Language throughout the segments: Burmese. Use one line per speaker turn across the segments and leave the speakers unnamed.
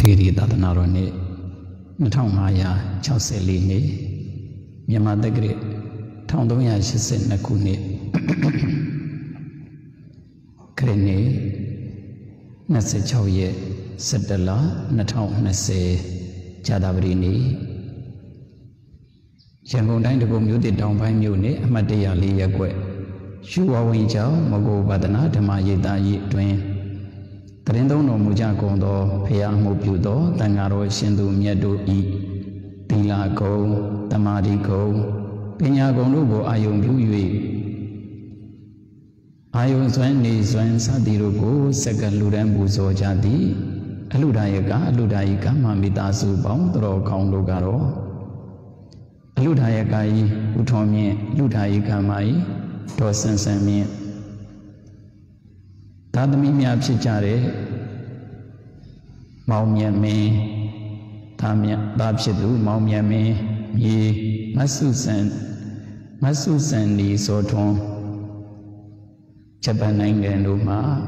Tegiri Dadanarone, Natamaya, Chauselini, Yamadagri, Tondoya Shisen Nakuni, Krene, Nase Chauye, Sedala, Natam Nase, Jadabrini, Jango Dine to go muted down by Muni, Amadea Liaque, Shua Winchao, Mogo Badana, Tamaye Yi Twin. Trendo no Mujakondo, Pea Mobudo, Tangaro Shindu Miedo E. Tila go, Tamadi go, Pena Gonubo Ayum Yui. Ayum Zwenny Zwen Sadirugo, Second Ludan Buzo Jadi, Aludayaga, Ludayaka, Mamitasu, Boundro, Kondogaro, Aludayakai, Utomi, Ludayaka Mai, Tosan Sami. Tadami Miapchare Maumia me Tamia Babshidu, Maumia me ye Masusan Ni Soton Japananganuma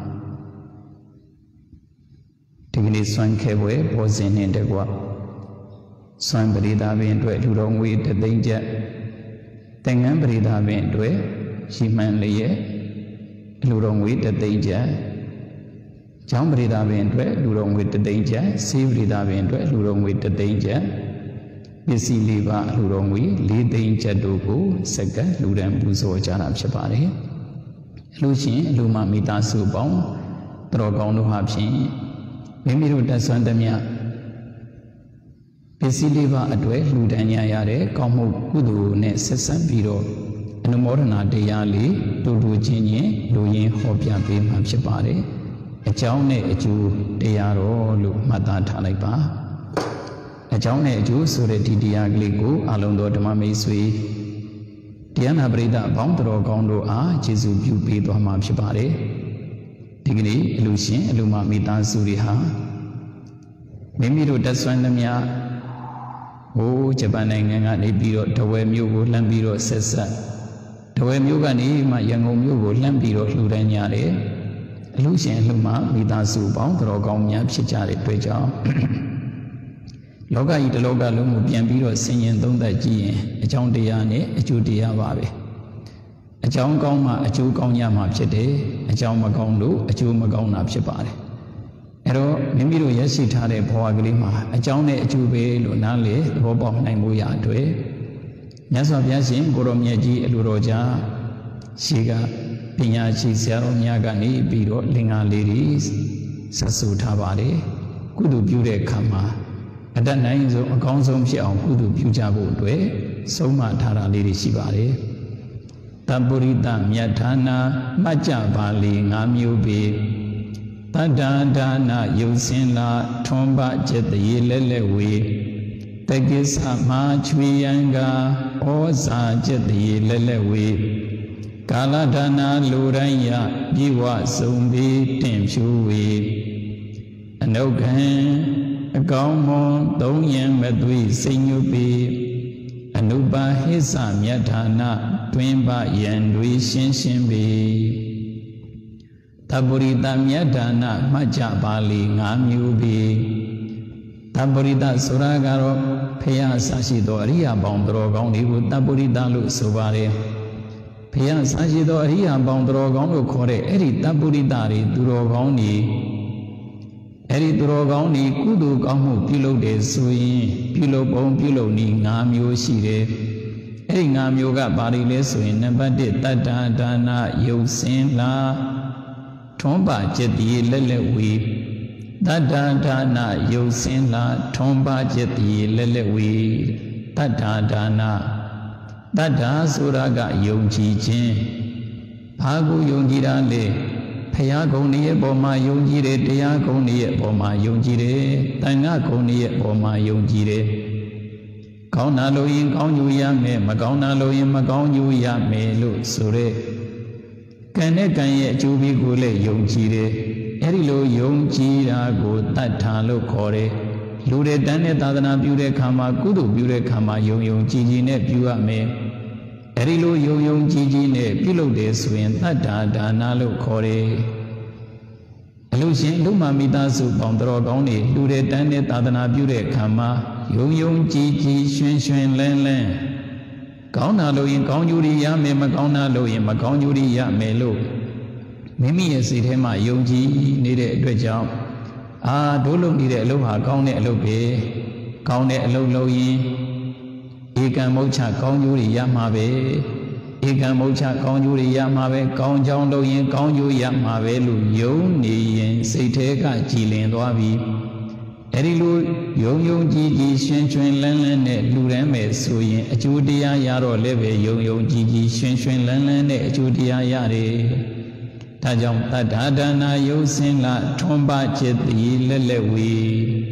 Tigni Swan Kewe, Posin in the Gua Swan Brida Vin to Ludong with the danger Tangan Brida Vin to it, she manly. Ludong with the danger. Jambrida Vendre, Ludong with the danger. Sivrida Vendre, Ludong with the danger. Bisi Liva, Ludong with, lead danger dogo, Seka, Ludam Buzo Jarab Shabari. Lucien, Luma Mita Subong, Drogon no Habshin. Mimiru da Sandamia. Bisi Liva Adwe, Ludania Yare, Komu Kudu, Ne Sessa Biro. Morana de Yali, Dudu Jinye, Luyin Hopia Bim Habshabare, a Jaune a Jew, Dearo, Lu Mata Talaiba, a Jaune Jew, Sureti Diagligo, Alondo Mami Sui, Diana Brida, Boundro Gondo A, Jesu Bubi, Doham Shabare, Digni, Lucien, Luma Mita Suriha, Mimiru Daswandamia, O Japananga, Nebiro, Tawe Mugo, Lambiro, Sessa. Tawe Mugani, my young Mugo, Lambiro, Ludaniare, Lucian Luma, Midasu, Boundro, Gomia, Chichari, Peja. Loga ita Loga Lumu, Biambiro, singing Donda G, a John Diane, a Judia Vabe. A John Goma, a Jew Gonyama Chede, a John Magondu, a Jew Magona Chipare. Ero, Mimiro Yasitare, Poagrima, a John a Jube, Lunale, Bobo Namuya Dwe. Yaswa Yasin, Goromyaji, Eluroja, Shiga, Pinyachi, Sero Nyagani, Biro, Linga ladies, Sasu Tabare, Kudu Bude Kama, at that nine zo Gonsom Shao, Kudu Pujabu Dwe, Soma Tara Lady Shibare, Taburita Miatana, Maja Bali, Namubi, Tadana, Yusinla, Tomba Jet the Yelelewe. Tegisa Machvianga, Oza Jeti Lelewe, Kaladana Luraya, Jiwa Sumbi, Timshuwe, Anogan, Agamo, Donyan Medwi, Sinubi, Anuba Hisa Miatana, Twimba Yandwi Shinshinbi, Taburita Miatana, Majabali, Namubi. Taburida Suragaro, Pea Sashidoria, Bondro Gondi, Taburida Lusubare, Pea Sashidoria, Bondro Gondo Core, Eri Taburidari, Durogoni, Eri Durogoni, Kudu Gamu, Pilo de Sui, Pilo Bon Pilo Ni, Namio Shire, Eri Namioga Bari Lesuin, Nabadi Tata Dana, Yosin La, Tomba Jeti Lelewi. Tadadana Yosin la Tomba Jeti Lelewi Tadadana Tada Suraga Yonji Jin Pagu Yonjira Le Payagoni Boma Yonjire Diagoni Boma Yonjire Tanga Goni Boma Yonjire Kauna Loyin Kaunya Me Magauna Loyin Magaunya Me Lu Sure Kane Kanye Jubi Gule Yonjire Erilo Yonjira go Tatalo Kore, Lude Dane Tadana Bude Kama, Kudu Bude Kama, Yon Gigi ne Bua me, Erilo Yon Gigi ne, Pilo de Swin, Tata Danalo Kore. Illusion, Lumamita Supondro Goni, do the Tane Tadana Bude Kama, Yung Gigi, Shun Len Len. Gauna Lo in Gaunjuria, Memagona Lo in Magonjuria, Melo. Mimi is it him, Yogi, needed a job. Ah, Dolo needed Loha, Gaune Lobe, Gaune Lo in Eka Mocha, Gaunjuria Mabe. Eka Mocha, Gaunjuria Mabe, Gaun John Lo in Gaunjuria Mabe, Yoni, Sateka, Jilin Wabi. Erilu, Yung Gigi, Shen Len, Lureme, Suyin, Judia Yaro Leve, Yung Gigi, Shen Len, Judia Yare. Tajam Tadana Yosin La Tomba Jet Lelewi.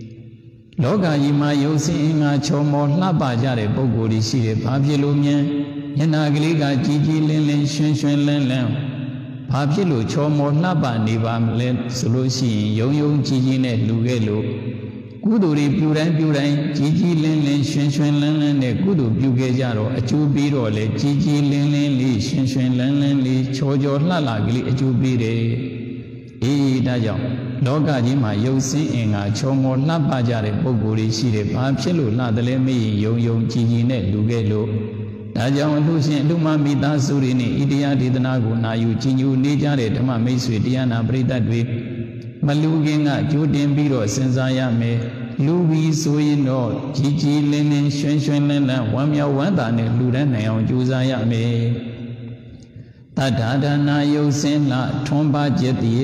Loga Yima Yosin a Chomo Labajare Bogori Shire, Papilumian. Yanagaliga Gigi Len Shen Len Papilu Chomo Laba Nivam Len Solution Yung Gigi Net Lugelo Guduri Puran Gigi Len Shen Len Gudu Bugejaro a Jubiro Le Gigi Len Shen Len Chojo Lalagli a Jubire E Dajam Loga Jima Yosin in a Chomo Labajare Bogori Shire Papilu Ladale Me Yung Gigi Net Lugelo Najam Lucian Luma Mita Surini, Idia Didanago, Nayu, Chinu, Nijare, Dama Mesui, Diana Brita Dwi, Maluginga, Judin Biro, Sensaya Me, Lubi Suino, Gigi Linen, Shen Lena, Wamia Wanda, Ludan, Juzaya Me. Tadada Nayo Senla, Tomba Jeti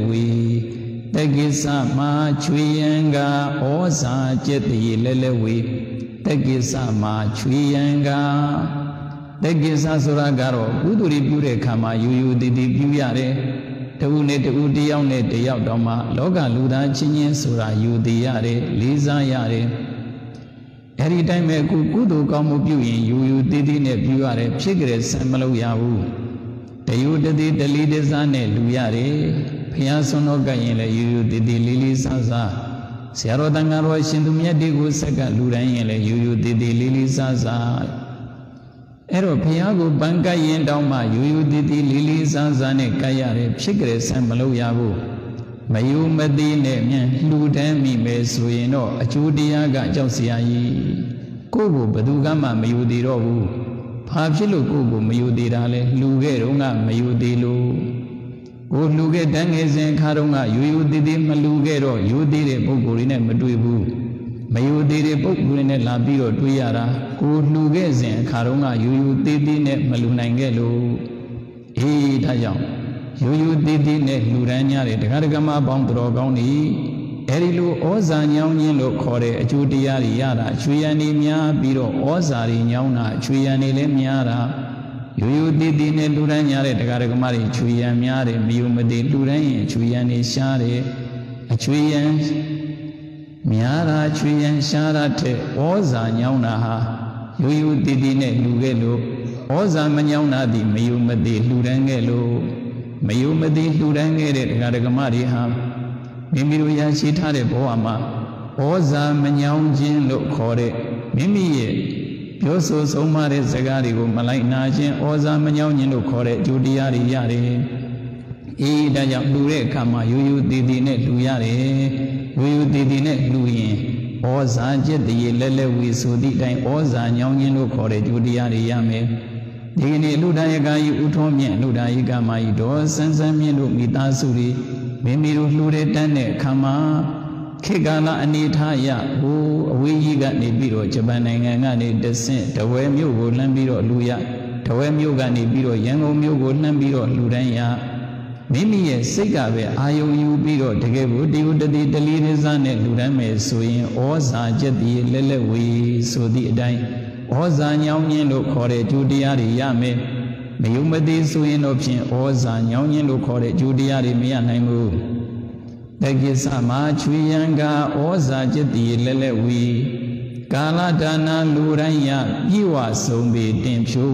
Lelewi, Tegisa Ma Chuyanga, Osa Jeti Lelewi, Tegisa Ma Chuyanga. Tegisa Suragaro, Uduri Bure Kama, Yu Didi Buyare, Taunet Udione de Yaudoma, Loga Luda Chinin Sura, Yudiare, Liza Yare. Every time a Kudu Kamu Buin, Yu Didi Ne Buare, Chigres, Samalo Yahu. The Udidi, the leaders are Ne Luyare, Piasono Gayele, Yu Didi Lili Saza. Sierra Dangaro Shindumia Digu Saka Lurayele, Yu Didi Lili Saza. Ero Piago Banka Yendama, Yu Didi Lili Sanzane Kayare, Chigres and Maloyabu. Mayu Medine, Ludemi Mesuino, Achudiaga Josiai. Kobu Badugama Mayudi Robu. Papilu Kobu Mayudi Dale, Lugerunga Mayudilu. O Luge Danges and Karunga, Yu Didi Malugero, you did a Bogurine Maduibu. Mayudiri Bogurine Labio Duyara, Good Lugezen, Karunga, you did net Malunangelo. E Tayam, you did net Lurania, the Gargama Bondrogoni, Erilu Oza Nyano Kore, Judiari Yara, Chuyani Mia, Biro Ozari Nyana, Chuyani Lemiara. You did net Lurania, the Gargamari, Chuyamiare, Miumadi Luran, Chuyani Share, a Chuyan. Miara Chuyan Sharate, Oza Nyaunaha, Yu Didine Lugelo, Oza Manyauna di Mayumadi Lurangelo, Mayumadi Lurangere, Garagamari Ham, Mimiruya Shitare Boama, Oza Manyaunjin Lo Kore, Mimi, Yoso Somare Zagarigo, Malay Najin, Oza Manyaunin Lo Kore, Judiari Yare, E Dayam Lure Kama, Yu Didine Luyare. Yu Didine Luyin, Oza Jet the Lele Wisudi, Oza Nyangin Kore, Judiari Yame. Dini Ludayaga Utomi, Ludayiga Maido, Sansamino Mitasuri, Mimiru Lude Tane, Kama, Kigala Anitaya, who we got Nibiro, Jabanangani descent, the way Mugo Lambiro Luya, the way Mugani Biro, Yango Mugo Lambiro Ludaya. Mimi Sigabe, Ayu Biro, Tegebu, Diudadi, the Lidizane, Ludame, Suin, Oza Jeti, Lelewi, Sudi Dine, Oza Nyanyin Kore, Judiari Yame, Mayumadi Suin option, Oza Nyanyin Kore, Judiari Mianaimu. Tegisama, Chuyanga, Oza Jeti, Lelewi, Galadana, Luraya, Iwa Sumbi,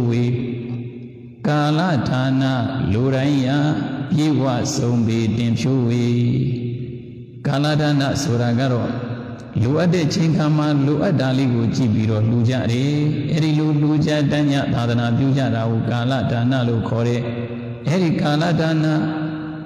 Dimshuwi, Galadana, Luraya. Yiwa Sombi Dimshui Galadana Suragaro Luade Chinkama Luadaligo Jibiro Lujari Erilu Luja Danya Tadana Bujara Galadana Lukore Eri Galadana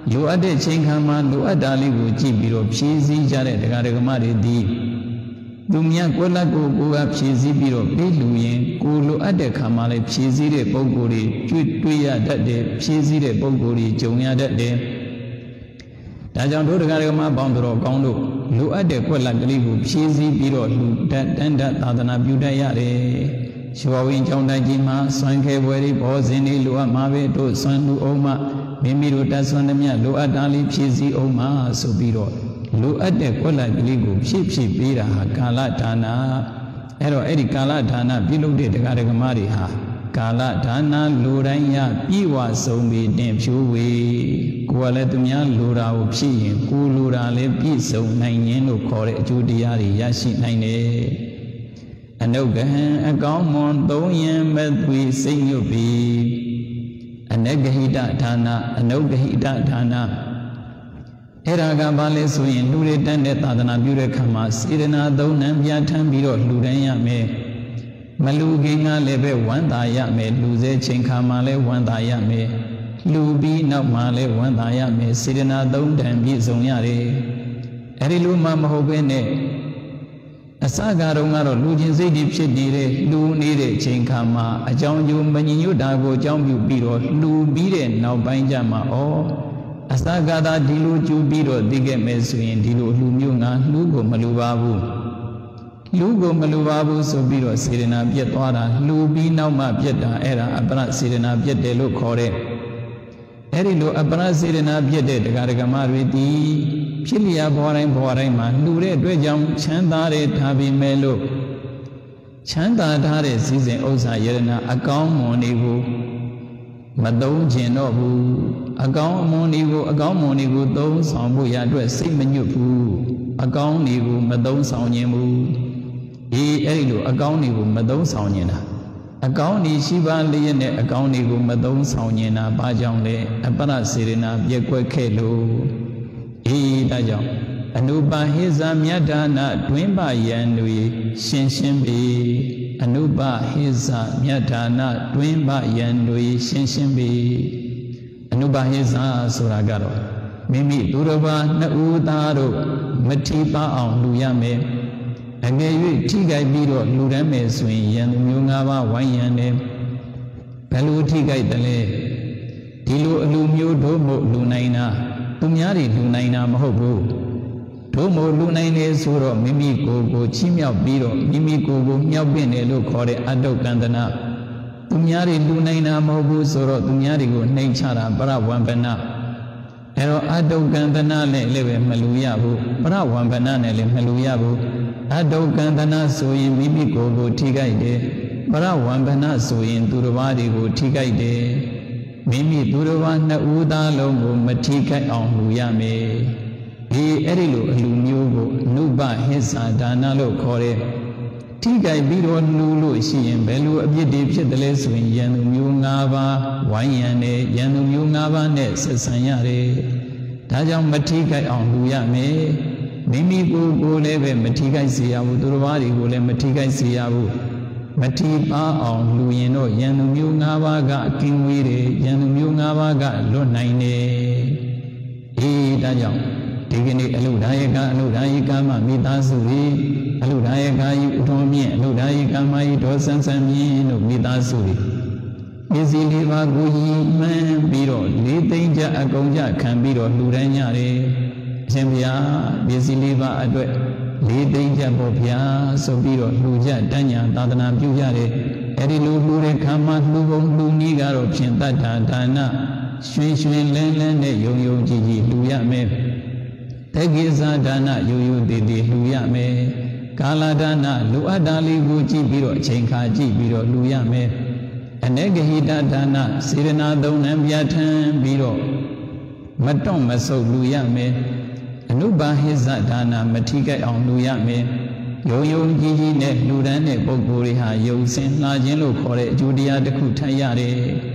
လိုအပ်တဲ့ချိန်ခါမှာလိုအပ်တာလေးကိုကြည့်ပြီးတော့ဖြည့်ဆည်းကြတဲ့တရားဓမ္မတွေဒီသူများကိုယ်လက်ကိုကဖြည့်ဆည်းပြီးတော့ပေးလူရင်ကိုလိုအပ်တဲ့ခါမှာလည်းဖြည့်ဆည်းတဲ့ပုံကိုယ်တွေတွေ့ရတတ်တယ်ဖြည့်ဆည်းတဲ့ပုံကိုယ်တွေကြုံရတတ်တယ်ဒါကြောင့်တို့တရားဓမ္မပေါင်းတော်ကောင်းလို့လိုအပ်တဲ့ကိုယ်လက်ကလေးကိုဖြည့်ဆည်းပြီးတော့လူတတ်တန်တသာသနာပြုတတ်ရတယ်ရွှေဝင်းကျောင်းတိုင်းကြီးမှာဆွမ်းခဲပွဲတွေဘောဇင်တွေလိုအပ်မှာပဲတို့ဆွမ်းလူအောင်မှမိမိတို့တတ်ဆွမ်းသမျှလိုအပ်တာလေးဖြည့်ဆည်းအောင်မှဆိုပြီးတော့လိုအပ်တဲ့ကိုယ်လက်ကလေးကိုဖြည့်ပေးတာဟာကာလဒါနအဲ့တော့အဲ့ဒီကာလဒါနပြုလုပ်တဲ့တရားဓမ္မတွေဟာကာလဒါနလူတိုင်းရပြည့်ဝဆုံးပြီးတင်ဖြိုးဝေကိုယ်ကလည်းသူများလိုတာကိုဖြည့်ရင်ကိုလိုတာလည်းပြည့်စုံနိုင်ခြင်းလို့ခေါ်တဲ့အကျိုးတရားတွေရရှိနိုင်တယ်အနုဂဟံအကောင်းမွန်သုံးရင်မသွေစိတ်ညွတ်ပြီးအနဂဟိတဒါနအနုဂဟိတဒါနအဲ့ဒါကဘာလဲဆိုရင်လူတွေတန်းတဲ့သာသနာပြုတဲ့ခါမှာစေတနာသုံးနှံပြဋ္ဌာန်းပြီးတော့လှူဒန်းရမယ်မလူခင်ကလည်းပဲဝမ်းသာရမယ်လူစေချိန်ခါမှာလည်းဝမ်းသာရမယ်လူပြီးနောက်မှာလည်းဝမ်းသာရမယ်စေတနာသုံးတန်ပြည့်စုံရတယ်အဲ့ဒီလိုမှမဟုတ်ဘဲနဲ့အစကတော့လူချင်းစိတ်တွေဖြစ်နေတဲ့လူနေတဲ့ချိန်ခါမှာအကြောင်းကျိုးမညီညွတ်တာကိုအကြောင်းပြုပြီးတော့လူပြီးတဲ့နောက်ပိုင်းကျမှအစကသာဒီလိုကျူပြီးတော့သိခဲ့မယ်ဆိုရင်ဒီလိုလူမျိုးငါလူကိုမလူပါဘူးလူကိုမလူပါဘူးဆိုပြီးတော့စေတနာပြတ်သွားတာလူပြီးနောက်မှပြတ်တာအဲ့ဒါအပ္ပရစေတနာပြတ်တယ်လို့ခေါ်တဲ့အဲ့ဒီလိုအပ္ပရစေတနာပြတ်တဲ့တရားဓမ္မတွေဒီဖြစ်လျာဘဝတိုင်းမှာလူတဲ့အတွက်ကြောင့်ချမ်းသာတဲ့ထားပြီးမဲ့လို့ချမ်းသာထားတဲ့စည်းစိမ်ဥစ္စာယရနာအကောင်းမွန်တွေကိုမသုံးကျင်တော့ဘူးအကောင်းမွန်တွေကိုသုံးဆောင်ဖို့ရအတွက်စိတ်မညွတ်ဘူးအကောင်းတွေကိုမသုံးဆောင်ခြင်းဘူးအဲ့ဒီလိုအကောင်းတွေကိုမသုံးဆောင်ခြင်းတာအကောင်းဒီရှိပါလျက်နဲ့အကောင်းတွေကိုမသုံးဆောင်ခြင်းတာဘာကြောင့်လဲအပ္ပရစေရနာပြည့်ကွက်ခဲ့လို့ဒါကြောင့်အနုပါဟိဇာမြတ်ဒါနတွင်ပယံတွေရှင်းပြီအနုပါဟိဇာမြတ်ဒါနတွင်ပယံတွေရှင်းပြီအနုပါဟိဇာဆိုတာကတော့မိမိသူတော်ဘာနှစ်ဦးသားတို့မထိပါအောင်လူရမယ်အငယ်၍ထိခိုက်ပြီးတော့လူရမ်းမယ်ဆိုရင်ယံမျိုး၅ပါးဝိုင်းရံတယ်ဘယ်လိုထိခိုက်တယ်လဲဒီလိုအလူမျိုးတို့မို့လူနိုင်တာသူများတွေလူနိုင်တာမဟုတ်ဘူးတို့မို့လူနိုင်လေဆိုတော့မိမိကိုယ်ကိုချီးမြှောက်ပြီးတော့မိမိကိုယ်ကိုမြောက်ပင့်တယ်လို့ခေါ်တဲ့အတုကန္တနာသူများတွေလူနိုင်တာမဟုတ်ဘူးဆိုတော့သူများတွေကိုနှိမ်ချတာပရဝံပနာအဲ့တော့အတုကန္တနာနဲ့လည်းပဲမလူရဘူးပရဝံပနာနဲ့လည်းမလူရဘူးအတုကန္တနာဆိုရင်မိမိကိုယ်ကိုထိခိုက်တယ်ပရဝံပနာဆိုရင်သူတစ်ပါးတွေကိုထိခိုက်တယ်မိမိသူတော်ဘာနှစ်ဦးသားလုံးကိုမထိခိုက်အောင်လူရမယ်အဲ့ဒီလိုအလူမျိုးကိုအနုပဟိဇာဒါနလို့ခေါ်တဲ့ထိခိုက်ပြီးတော့လူလို့ရှိရင်ဘယ်လိုအပြစ်တွေဖြစ်တယ်လဲဆိုရင်ယံသူမျိုး၅ပါးဝိုင်းရံတယ်ယံသူမျိုး၅ပါးနဲ့ဆက်ဆံရတယ်ဒါကြောင့်မထိခိုက်အောင်လူရမယ်မိမိကိုယ်လည်းပဲမထိခိုက်စေရဘူးသူတော်ဘာတွေကိုလည်းမထိခိုက်စေရဘူးမထိပါအောင်လူရင်တော့ယံသူမျိုး၅ပါးကအကင်းဝေးတယ်ယံသူမျိုး၅ပါးကလွတ်နိုင်တယ်ဒါကြောင့်ဒီကနေ့အလုဒါယကအလုဒါယကမမိသားစုတွေအလုဒါယကဤဥထုံးမြင့်အလုဒါယကမဤဒေါ်ဆန်းဆန်းမြင့်တို့မိသားစုတွေပစ္စည်းလေးပါးကိုကြီးမှန်းပြီးတော့လေးသိန်းကြအကုန်ကြခံပြီးတော့လှူဒန်းကြတယ်အရှင်ဘုရားပစ္စည်းလေးပါးအတွက်လေးသိန်းကြပေါ့ဗျာဆိုပြီးတော့လှူကြတန်းညာသာသနာပြုကြတယ်အဲ့ဒီလိုလှူတဲ့ခါမှာလှူပုံလှူနည်းကတော့ဖြင့်တတ္ထာဒါနရွှင်ရွှင်လန်းလန်းနဲ့ယုံယုံကြည်ကြည်လှူရမယ်တက္ကိဇာဒါနယုံယုံတည်တည်လှူရမယ်ကာလဒါနလိုအပ်တာလေးကိုကြည့်ပြီးတော့အချိန်ခါကြည့်ပြီးတော့လှူရမယ်အနဂဟိတဒါနစေရနာသုံးနှံပြဋ္ဌာန်းပြီးတော့မတွန့်မဆုတ်လှူရမယ်အနုပါဟိဇဒါနမထိခိုက်အောင်လှူရမယ်ယုံယုံကြည်ကြည်နဲ့လှူဒန်းတဲ့ပုဂ္ဂိုလ်တွေဟာယုံစင်လှခြင်းလို့ခေါ်တဲ့အကျိုးတရားတစ်ခုထပ်ရတယ်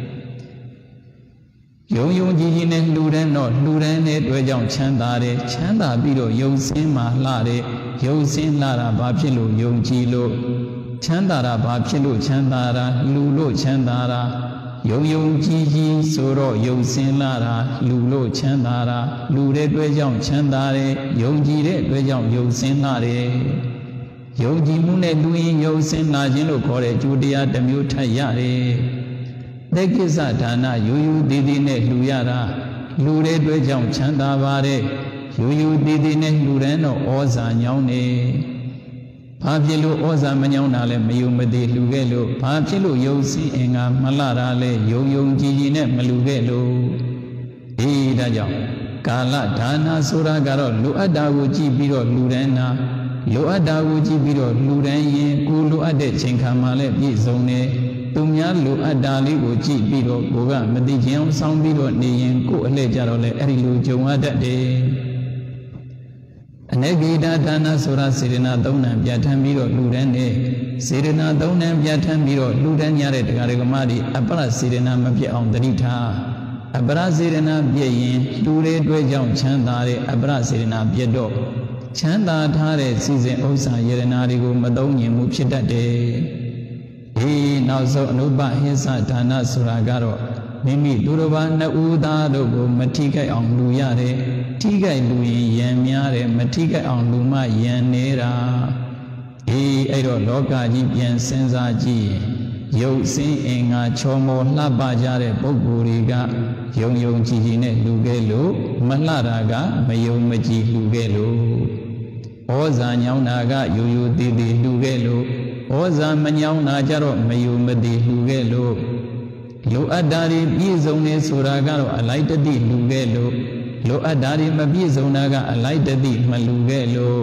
ယုံယုံကြည်ကြည်နဲ့လှူဒန်းတော့လှူဒန်းတဲ့အတွက်ကြောင့်ချမ်းသာတယ်ချမ်းသာပြီးတော့ယုံစင်မှလှတယ်ယုံစင်လှတာဘာဖြစ်လို့ယုံကြည်လို့ချမ်းသာတာဘာဖြစ်လို့ချမ်းသာတာလှူလို့ချမ်းသာတာယုံယုံကြည်ကြည်ဆိုတော့ယုံစင်လာတာလူလို့ချမ်းသာတာလူတဲ့အတွက်ကြောင့်ချမ်းသာတယ်ယုံကြည်တဲ့အတွက်ကြောင့်ယုံစင်လာတယ်ယုံကြည်မှုနဲ့လူရင်ယုံစင်လာခြင်းလို့ခေါ်တဲ့ကျိုးတရားတစ်မျိုးထပ်ရတယ်သက်ကိစ္စဒါနရိုးရိုးသေးသေးနဲ့လှူရတာလူတဲ့အတွက်ကြောင့်ချမ်းသာပါတယ်ရိုးရိုးသေးသေးနဲ့လှူတဲ့တော့ဩဇာညောင်းနေဘာဖြစ်လို့ဩဇာမညောင်းတာလဲမယုံမသိလှူခဲ့လို့ဘာဖြစ်လို့ယုံစင်အင်္ဂါမလှတာလဲယုံယုံကြည်ကြည်နဲ့မလှူခဲ့လို့ဒါကြောင့်ကာလဒါနဆိုတာကတော့လိုအပ်တာကိုကြည့်ပြီးတော့လှူတဲ့နာလိုအပ်တာကိုကြည့်ပြီးတော့လှူတဲ့ရင်ကိုလိုအပ်တဲ့ချိန်ခါမှလည်းပြည့်စုံတယ်သူများလိုအပ်တာလေးကိုကြည့်ပြီးတော့ကိုကမသိခြင်းအောင်ဆောင်းပြီးတော့နေရင်ကိုအလှည့်ကြတော့လေအဲ့ဒီလိုကြုံရတတ်တယ်အနေဂိတာဒါနဆိုတာစေရနာ၃ဏ်ပြဋ္ဌာန်းပြီးတော့လှူတဲ့နေစေရနာ၃ဏ်ပြဋ္ဌာန်းပြီးတော့လှူတဲ့ညတဲ့တရားဓမ္မတွေအပ္ပရစေရနာမပြတ်အောင်တတိထားအပ္ပရစေရနာပြည့်ရင်လှူတဲ့အတွက်ကြောင့်ချမ်းသာတဲ့အပ္ပရစေရနာပြည့်တော့ချမ်းသာထားတဲ့စီစဉ်ဥစ္စာယရနာတွေကိုမသုံးညင်မှုဖြစ်တတ်တယ်နောက်ဆုံးအနုပဟိသဒါနဆိုတာကတော့မိမိသူတော်ဘာနှစ်ဦးသားတို့ကိုမထိခိုက်အောင်လူရတယ်ထိခိုက်လူရင်ယံများတယ်မထိခိုက်အောင်လူမှယံနေတာအဲ့တော့လောကကြီးပြန်စဉ်းစားကြည့်ရုပ်စင်းအင်္ဂါချောမောလှပကြတဲ့ပုဂ္ဂိုလ်တွေကယုံယုံကြည်ကြည်နဲ့လူခဲ့လို့မလှတာကမယုံမကြည်လူခဲ့လို့ဩဇာညောင်းတာကရိုးရိုးသေးသေးလူခဲ့လို့ဩဇာမညောင်းတာကြတော့မယုံမသိလူခဲ့လို့လိုအပ်တာတွေပြည့်စုံနေဆိုတာကတော့အလိုက်တသိလူခဲ့လို့လိုအပ်တာတွေမပြည့်စုံတာကအလိုက်တသိမလူခဲ့လို့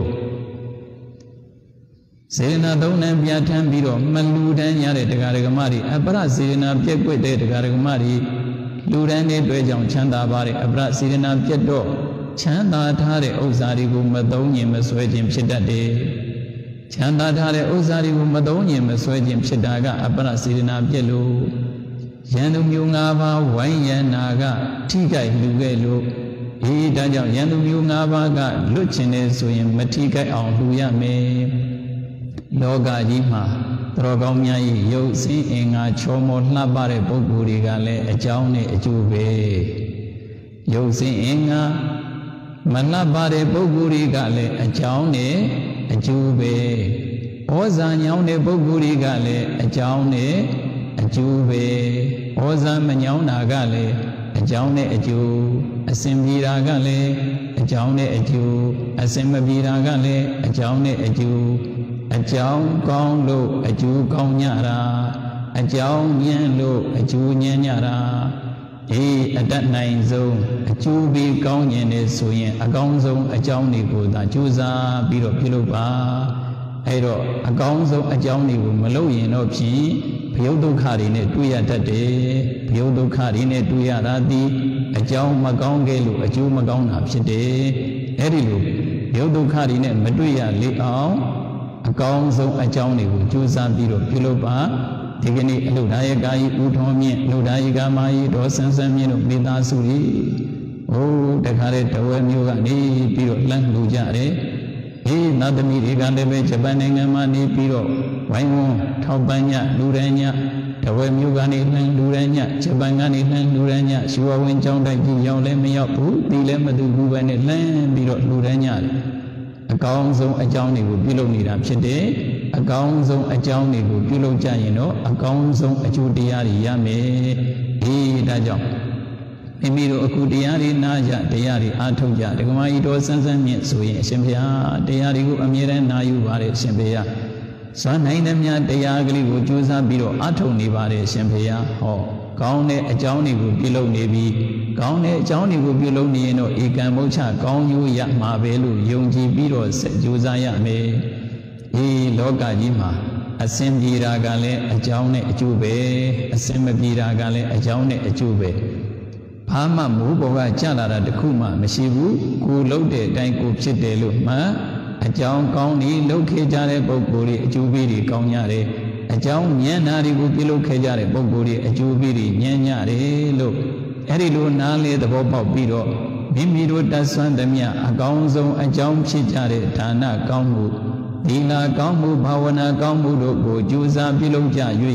စေရနာ၃ဏ်ပြဋ္ဌာန်းပြီးတော့မလူတန်းရတဲ့တရားဓမ္မတွေအပ္ပရစေရနာပြည့်ကွက်တဲ့တရားဓမ္မတွေလူတန်းတဲ့အတွက်ကြောင့်ချမ်းသာပါတဲ့အပ္ပရစေရနာပြည့်တော့ချမ်းသာထားတဲ့ဥစ္စာတွေကိုမသုံးညင်မဆွဲခြင်းဖြစ်တတ်တယ်ချမ်းသာထားတဲ့ဥစ္စာတွေကိုမသုံးညင်မဆွဲခြင်းဖြစ်တာကအပ္ပရစေရနာပြည့်လို့ယန္တုမျိုး၅ပါးဝိုင်းယန္နာကထိခိုက်လူခဲ့လို့ဒါကြောင့်ယန္တုမျိုး၅ပါးကလွတ်ချင်တယ်ဆိုရင်မထိခိုက်အောင်လှူရမယ်လောကကြီးမှာသတော်ကောင်းများ၏ရုပ်စင်းအင်္ဂါချောမောလှပတဲ့ပုဂ္ဂိုလ်တွေကလည်းအကြောင်းနဲ့အကျိုးပဲရုပ်စင်းအင်္ဂါမလှပတဲ့ပုဂ္ဂိုလ်တွေကလည်းအကြောင်းနဲ့အကျိုးပဲဩဇာညောင်းတဲ့ပုဂ္ဂိုလ်တွေကလည်းအကြောင်းနဲ့အကျိုးပဲဩဇာမညောင်းတာကလည်းအကြောင်းနဲ့အကျိုးအစဉ်ပြေတာကလည်းအကြောင်းနဲ့အကျိုးအစဉ်မပြေတာကလည်းအကြောင်းနဲ့အကျိုးအကြောင်းကောင်းလို့အကျိုးကောင်းညတာအကြောင်းညံ့လို့အကျိုးညံ့ညတာအတတ်နိုင်ဆုံးအကျိုးပေးကောင်းညင်နေဆိုရင်အကောင်းဆုံးအကြောင်းတွေကိုသာကြိုးစားပြီးတော့ပြုလုပ်ပါအဲ့တော့အကောင်းဆုံးအကြောင်းတွေကိုမလုပ်ရင်တော့ဖြင့်ဘယုတ်ဒုက္ခတွေနဲ့တွေ့ရတတ်တယ်ဘယုတ်ဒုက္ခတွေနဲ့တွေ့ရတာဒီအကြောင်းမကောင်းခဲ့လို့အကျိုးမကောင်းတာဖြစ်တယ်အဲ့ဒီလိုဘယုတ်ဒုက္ခတွေနဲ့မတွေ့ရလေအောင်အကောင်းဆုံးအကြောင်းတွေကိုကြိုးစားပြီးတော့ပြုလုပ်ပါဒီကနေ့အလုဒါယကာကြီးဦးထောမြင့်အလုဒါယကာမကြီးဒေါ်ဆန်းဆန်းမြင့်တို့မိသားစုကြီးတခါတည်းတဝဲမျိုးကနေပြီးတော့လှမ်းလှူကြတယ်နတ်သမီးတွေကလည်းပဲဂျပန်နိုင်ငံမှာနေပြီးတော့ဝိုင်းဝန်းထောက်ပံ့ညလူရန်ညတဝဲမျိုးကနေလှမ်းလူရန်ညဂျပန်ကနေလှမ်းလူရန်ညရှူဝဝင်ကျောင်းတိုက်ကြီးရောက်လည်းမရောက်ဘူးဒီလည်းမသူဘူးပဲနဲ့လှမ်းပြီးတော့လူရန်ညအကောင်းဆုံးအကြောင်းတွေကိုပြုလုပ်နေတာဖြစ်တယ်အကောင်းဆုံးအကြောင်းတွေကိုပြုလုပ်ကြရင်တော့အကောင်းဆုံးအကျိုးတရားတွေရမယ်ဒါကြောင့်မိမိတို့အခုတရားတွေနာကြတရားတွေအားထုတ်ကြဒကမကြီးတော်ဆန်းဆန်းမြင့်ဆိုရင်အရှင်ဘုရားတရားတွေကိုအမြဲတမ်းနာယူပါတယ်အရှင်ဘုရားစွမ်းနိုင်တဲ့များတရားကလေးကိုကြိုးစားပြီးတော့အားထုတ်နေပါတယ်အရှင်ဘုရားကောင်းတဲ့အကြောင်းတွေကိုပြုလုပ်နေပြီးကောင်းတဲ့အကြောင်းတွေကိုပြုလုပ်နေရင်တော့ဧကံမုတ်ချကောင်းကျိုးရမှာပဲလို့ယုံကြည်ပြီးတော့ဆက်ကြိုးစားရမယ်လောကကြီးမှာအစင်ပြေတာကလည်းအကြောင်းနဲ့အကျိုးပဲအစင်မပြေတာကလည်းအကြောင်းနဲ့အကျိုးပဲဘာမှမိုးပေါ်ကကျလာတာတခုမှမရှိဘူးကိုလှုပ်တဲ့အတိုင်းကိုဖြစ်တယ်လို့မှအကြောင်းကောင်းပြီးလှုပ်ခဲ့ကြတဲ့ပုဂ္ဂိုလ်တွေအကျိုးပေးတွေကောင်းကြတယ်အကြောင်းဉာဏ်နာတွေကိုပြုလုပ်ခဲ့ကြတဲ့ပုဂ္ဂိုလ်တွေအကျိုးပေးတွေဉာဏ်ညတယ်လို့အဲ့ဒီလိုနားလေသဘောပေါက်ပြီးတော့မိမိတို့တတ်ဆွမ်းသမျှအကောင်းဆုံးအကြောင်းဖြစ်ကြတဲ့ဒါနကောင်းမှုသီလကောင်းမှုဘာဝနာကောင်းမှုတို့ကိုကြိုးစားပြုလုပ်ကြ၍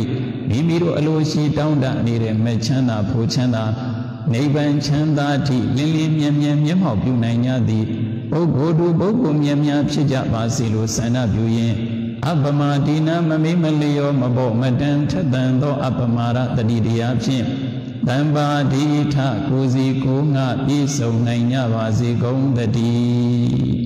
မိမိတို့အလိုရှိတောင်းတနေတဲ့မချမ်းသာဖို့ချမ်းသာနိဗ္ဗာန်ချမ်းသာသည့်လင်းလင်းမြဲမြဲမျက်မှောက်ပြုနိုင်ကြသည်ပုဂ္ဂိုလ်တို့ပုဂ္ဂိုလ်မြတ်များဖြစ်ကြပါစေလို့ဆန္ဒပြုရင်းအပမဒီနာမမေးမလျောမဘောမတန်ထက်တန်သောအပမာရတတိတရားဖြင့်တံပါတိထကိုစီကိုငါပြည့်စုံနိုင်ကြပါစေကုန်သတည်း